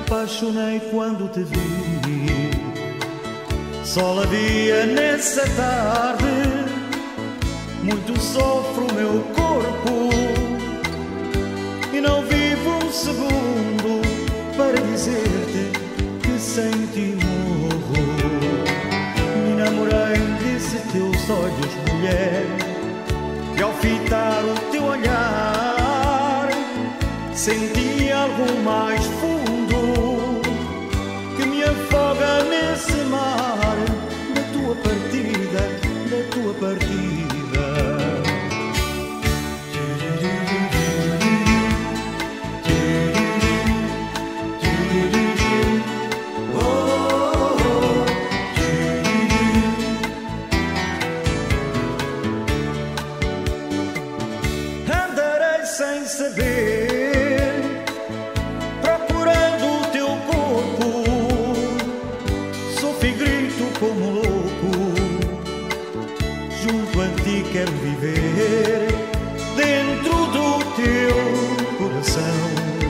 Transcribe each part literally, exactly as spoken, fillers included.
apaixonei quando te vi. Sol havia nessa tarde, muito sofre o meu corpo e não vivo um segundo para dizer-te que sem ti morro. Me namorei desse teus olhos, mulher, e ao fitar o teu olhar senti algo mais fundo que me afoga nesse mar da tua partida, da tua partida. Andarei sem saber, procurando o teu corpo, sofro e grito como louco. Junto a ti quero viver, dentro do teu coração.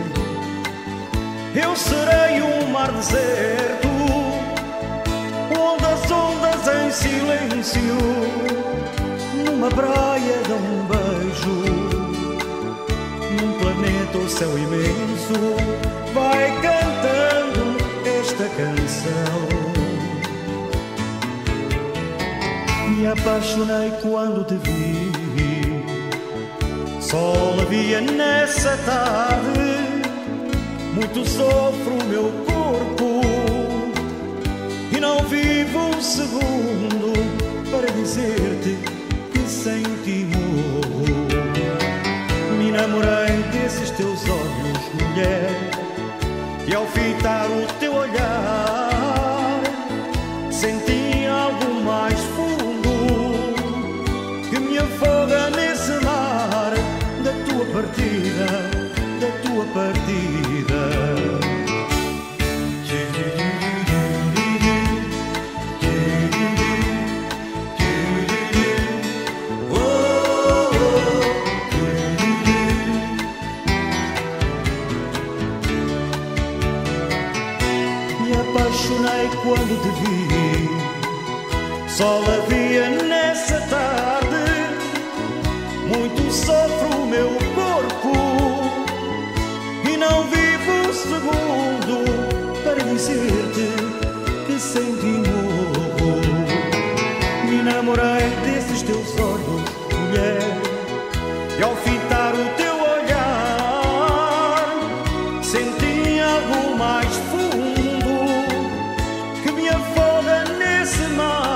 Eu serei um mar deserto, onde as ondas em silêncio, numa praia dão um beijo, num planeta o céu imenso vai cantando esta canção. Me apaixonei quando te vi, sol havia nessa tarde, muito sofre o meu corpo e não vivo um segundo para dizer-te que sem ti morro. Me namorei desses teus olhos, mulher, e ao fitar o teu olhar senti algo mais fundo que me afoga nesse mar da tua partida, da tua partida. Me apaixonei quando te vi, sol havia nessa tarde, muito sofre o meu corpo e não vivo um segundo para dizer-te que sem ti morro. Me namorei desses teus olhos, mulher, e ao fitar o teu olhar senti algo mais fundo que me afoga nesse mar